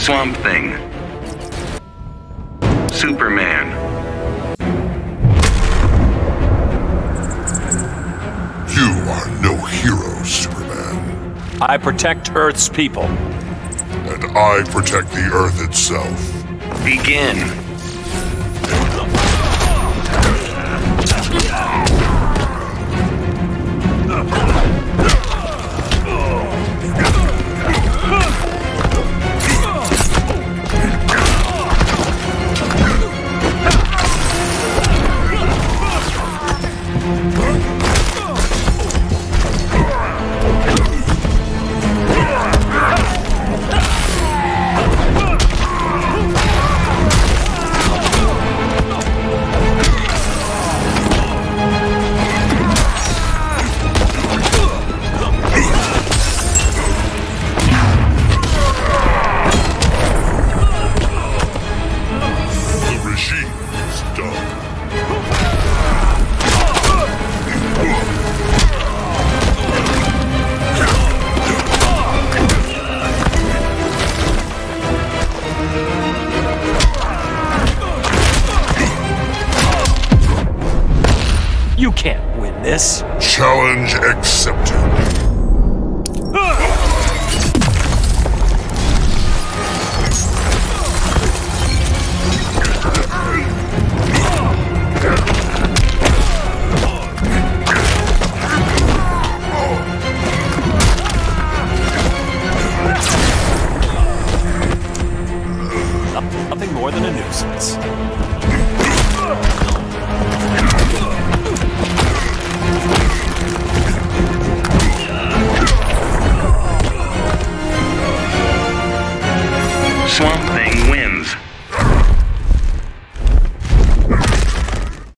Swamp Thing. Superman. You are no hero, Superman. I protect Earth's people. And I protect the Earth itself. Begin. You can't win this. Challenge accepted. Nothing more than a nuisance. Swamp